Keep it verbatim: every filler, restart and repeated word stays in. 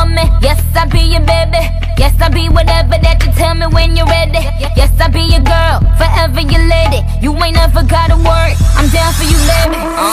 me. Yes, I be your baby. Yes, I be whatever that you tell me when you're ready. Yes, I be your girl, forever your lady. You ain't never gotta worry, I'm down for you, baby. uh.